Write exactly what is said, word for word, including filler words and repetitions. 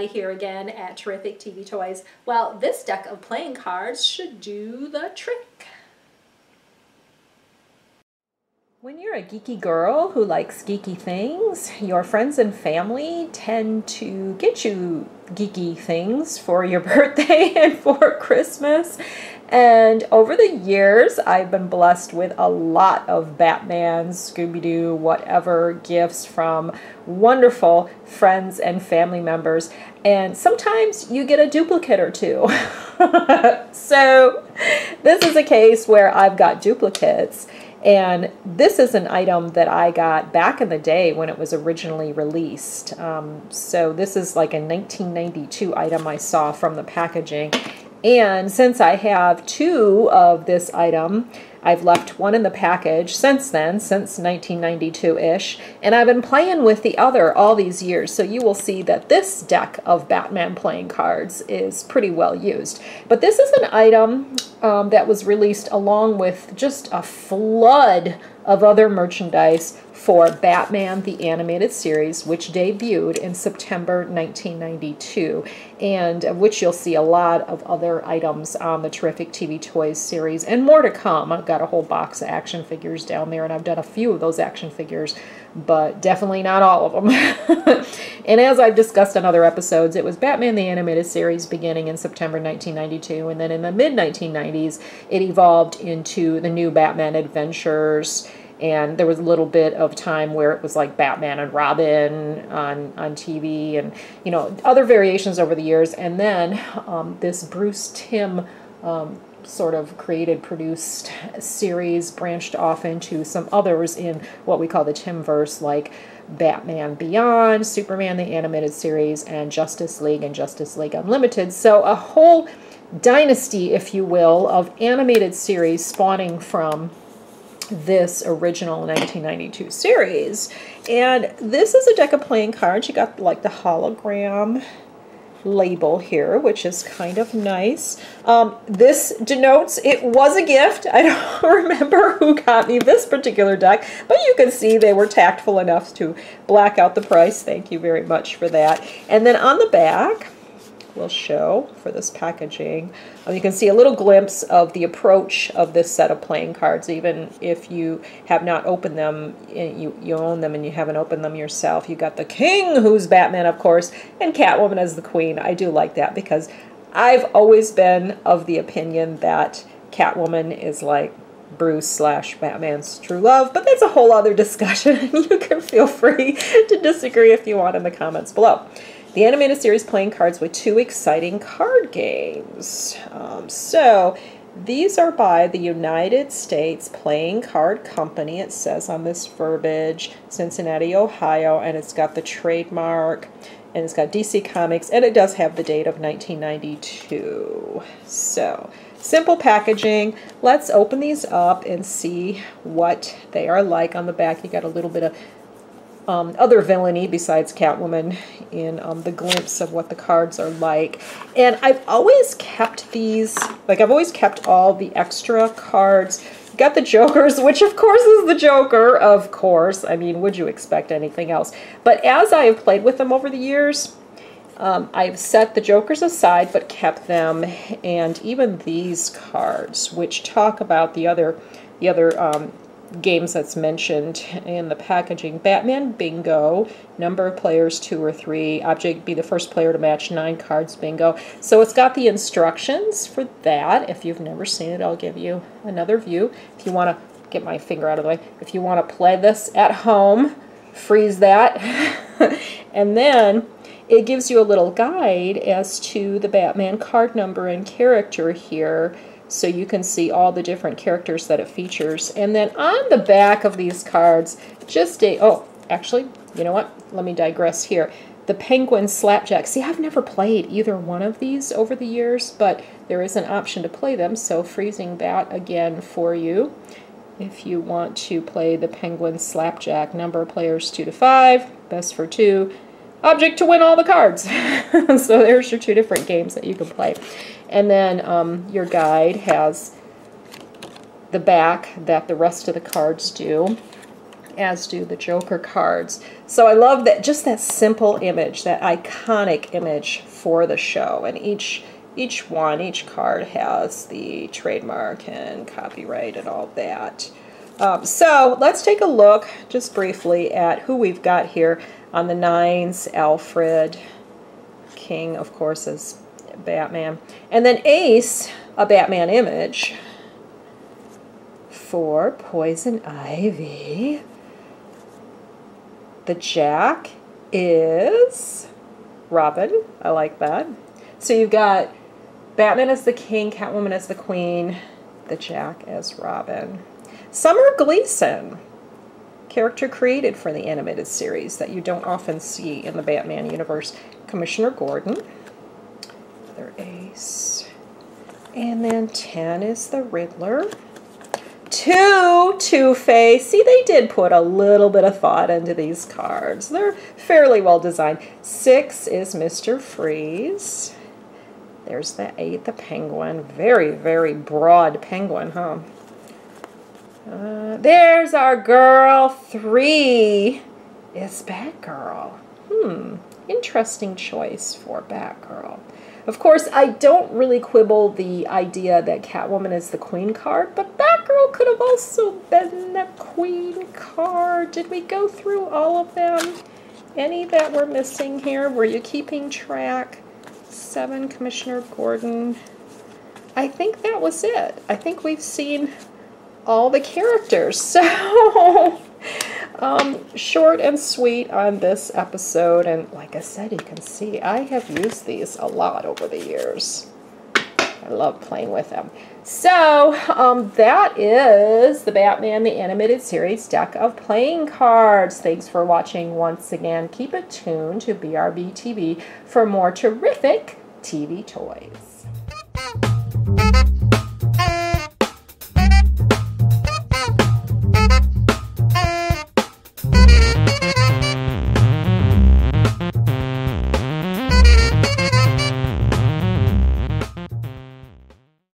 everybody here again at Terrific T V Toys. Well, this deck of playing cards should do the trick. When you're a geeky girl who likes geeky things, your friends and family tend to get you geeky things for your birthday and for Christmas. And over the years, I've been blessed with a lot of Batman, Scooby-Doo, whatever gifts from wonderful friends and family members. And sometimes you get a duplicate or two. So this is a case where I've got duplicates. And this is an item that I got back in the day when it was originally released. Um, so this is like a nineteen ninety-two item I saw from the packaging. And since I have two of this item, I've left one in the package since then, since nineteen ninety-two-ish, and I've been playing with the other all these years, so you will see that this deck of Batman playing cards is pretty well used. But this is an item um, that was released along with just a flood of other merchandise for Batman the Animated Series, which debuted in September nineteen ninety-two, and of which you'll see a lot of other items on the Terrific T V Toys series, and more to come. I've got a whole box of action figures down there, and I've done a few of those action figures, but definitely not all of them. And as I've discussed on other episodes, it was Batman the Animated Series beginning in September nineteen ninety-two, and then in the mid nineteen nineties, it evolved into the New Batman Adventures. And there was a little bit of time where it was like Batman and Robin on, on T V, and, you know, other variations over the years. And then um, this Bruce Timm um, sort of created, produced series branched off into some others in what we call the Timmverse, like Batman Beyond, Superman the Animated Series, and Justice League and Justice League Unlimited. So a whole dynasty, if you will, of animated series spawning from this original nineteen ninety-two series. And this is a deck of playing cards. You got like the hologram label here, which is kind of nice. Um, this denotes it was a gift. I don't remember who got me this particular deck, but you can see they were tactful enough to black out the price. Thank you very much for that. And then on the back, we'll show for this packaging. Um, you can see a little glimpse of the approach of this set of playing cards, even if you have not opened them, you, you own them and you haven't opened them yourself. You got the King, who's Batman, of course, and Catwoman as the Queen. I do like that because I've always been of the opinion that Catwoman is like Bruce slash Batman's true love, but that's a whole other discussion. You can feel free to disagree if you want in the comments below. The Animated Series playing cards with two exciting card games. Um, so these are by the United States Playing Card Company. It says on this verbiage, Cincinnati, Ohio, and it's got the trademark, and it's got D C Comics, and it does have the date of nineteen ninety-two. So simple packaging. Let's open these up and see what they are like. On the back, you got a little bit of Um, other villainy besides Catwoman in um, the glimpse of what the cards are like. And I've always kept these, like I've always kept all the extra cards. Got the Jokers, which of course is the Joker, of course. I mean, would you expect anything else? But as I have played with them over the years, um, I've set the Jokers aside but kept them. And even these cards, which talk about the other, the other um, games that's mentioned in the packaging. Batman Bingo, number of players two or three, object be the first player to match nine cards bingo. So it's got the instructions for that. If you've never seen it, I'll give you another view. If you want to get my finger out of the way, if you want to play this at home, freeze that. And then it gives you a little guide as to the Batman card number and character here, so you can see all the different characters that it features. And then on the back of these cards, just a, oh, actually, you know what? Let me digress here. The Penguin Slapjack. See, I've never played either one of these over the years, but there is an option to play them, so freezing that again for you. If you want to play the Penguin Slapjack, number of players two to five, best for two, object to win all the cards. So there's your two different games that you can play. And then um, your guide has the back that the rest of the cards do. as do the Joker cards. So I love that, just that simple image, that iconic image for the show. And each each one, each card has the trademark and copyright and all that. Um, so let's take a look just briefly at who we've got here on the nines. Alfred, King, of course, is Batman. And then Ace, a Batman image for Poison Ivy. The Jack is Robin. I like that. So you've got Batman as the king, Catwoman as the queen, the Jack as Robin. Summer Gleason, character created for the animated series that you don't often see in the Batman universe. Commissioner Gordon, another Ace. And then ten is the Riddler. Two, Two-Face. See, they did put a little bit of thought into these cards. They're fairly well designed. Six is Mister Freeze. There's the eight, the Penguin. Very, very broad Penguin, huh? Uh, there's our girl. Three is Batgirl. Hmm, interesting choice for Batgirl. Of course, I don't really quibble the idea that Catwoman is the queen card, but Batgirl could have also been the queen card. Did we go through all of them? Any that we're missing here? Were you keeping track? Seven, Commissioner Gordon. I think that was it. I think we've seen all the characters. So, um, short and sweet on this episode. And like I said, you can see I have used these a lot over the years. I love playing with them. So, um, that is the Batman the Animated Series deck of playing cards. Thanks for watching once again. Keep it tuned to B R B T V for more terrific T V toys.